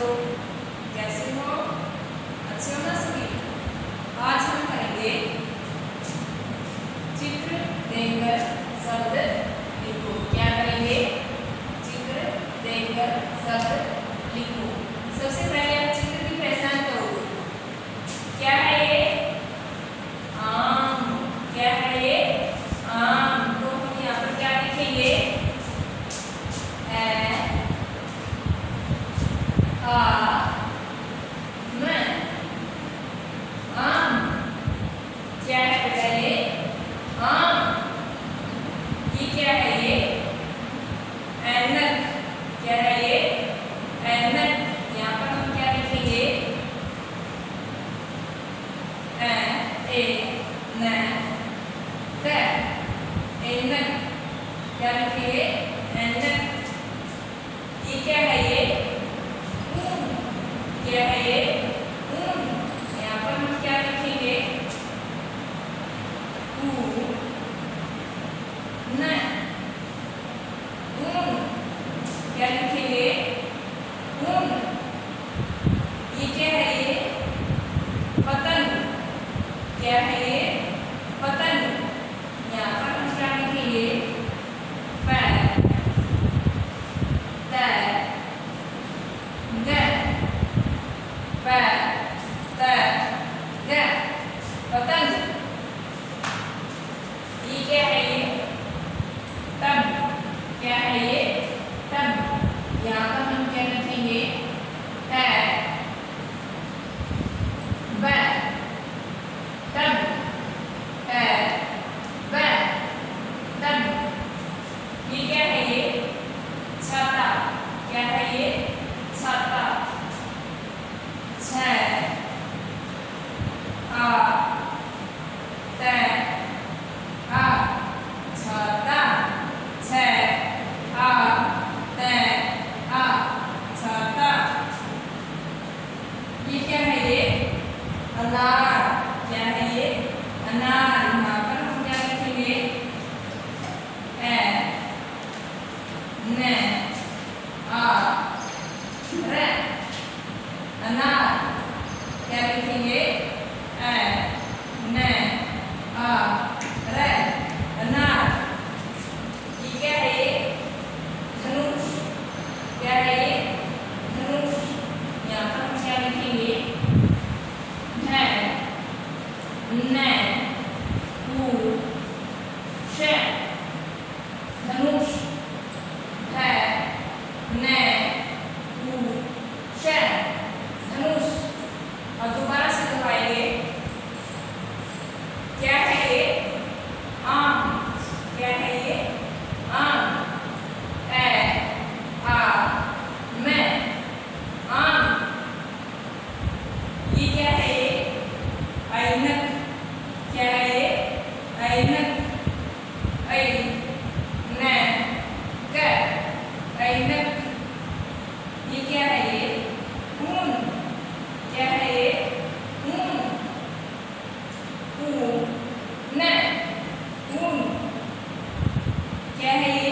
बच्चों, कैसे हो? अच्छे हो ना सभी? आज हम करेंगे चित्र देखकर शब्द लिखो। क्या करेंगे? चित्र देखकर शब्द लिखो। सबसे पहले आप चित्र की पहचान करो। क्या है ये? आम। क्या है ये? आम। तो हम यहाँ पर क्या लिखेंगे? आम। क्या है बेटा ये? आम। ये क्या है ये? ऐनक। क्या है ये? ऐनक। यहाँ पर हम क्या लिखेंगे? ऐनक। क्या लिखेंगे? ऐनक। ये क्या है ये? ऊन। क्या है ये? ऊन। यहाँ पर हम क्या लिखेंगे? ऊन। ऊन। क्या लिखेंगे? ऊन। ये क्या है ये? पतंग। क्या है ये? पतंग। यहाँ पर हम क्या लिखेंगे? पैर। पतंग। ये क्या है ये? तब। क्या है ये? तब। यहाँ पर हम क्या लिखेंगे? तब। तब। ये क्या है ये? छाता। क्या है ये? छाता। छाता। छाता। ये क्या है ये? अनार। क्या है ये? अनार। यहाँ पर हम क्या लिखेंगे? अनार। क्या लिखेंगे? अनार। ये क्या है ये? धनुष। क्या है ये? धनुष। यहाँ पर हम क्या लिखेंगे? धनुष। धनुष। और दोबारा से दोहराएंगे। क्या है ये? आम। क्या है ये? आम। आम। ये क्या है ये? ऐनक। क्या है ये? ऐनक। ऐनक। ये क्या है ये? ऊन। क्या है ये? ऊन। ऊन। क्या है ये?